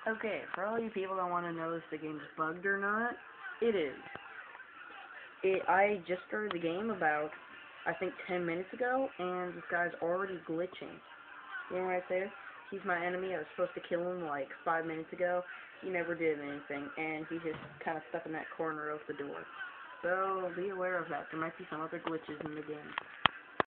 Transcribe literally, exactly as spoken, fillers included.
Okay, for all you people that want to know if the game's bugged or not, it is. It, I just started the game about, I think, ten minutes ago, and this guy's already glitching. You know right there? He's my enemy. I was supposed to kill him like five minutes ago. He never did anything, and he's just kind of stuck in that corner of the door. So be aware of that. There might be some other glitches in the game.